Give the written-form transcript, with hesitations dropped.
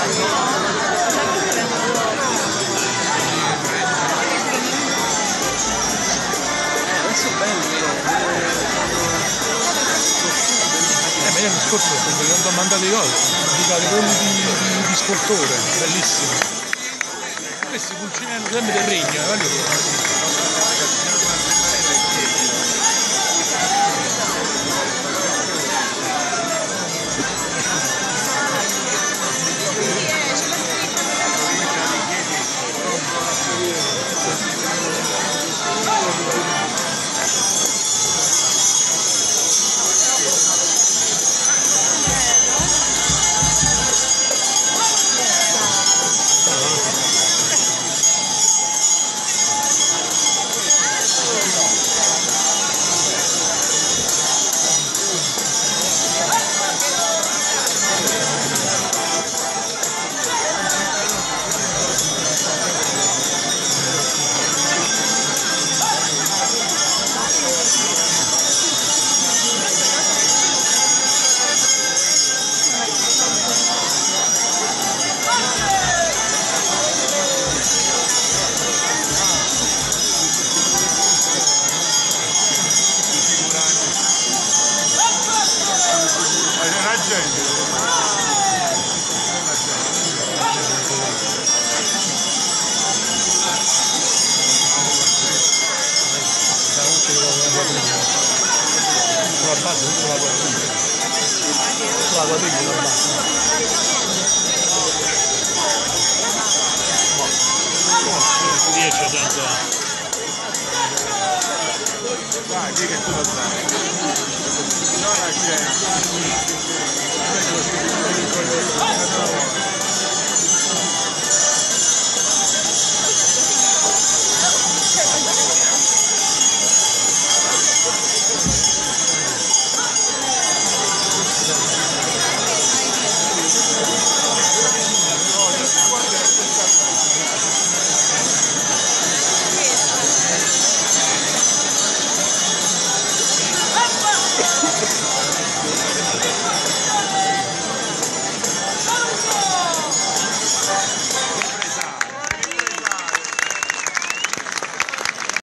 Adesso è bello. Ma io l'anno scorso ho mandato i gol, i gol di scultore, bellissimo. Questi pulcini hanno sempre del regno, riesce senza... Dai, di che tu lo sai. Non la c'è.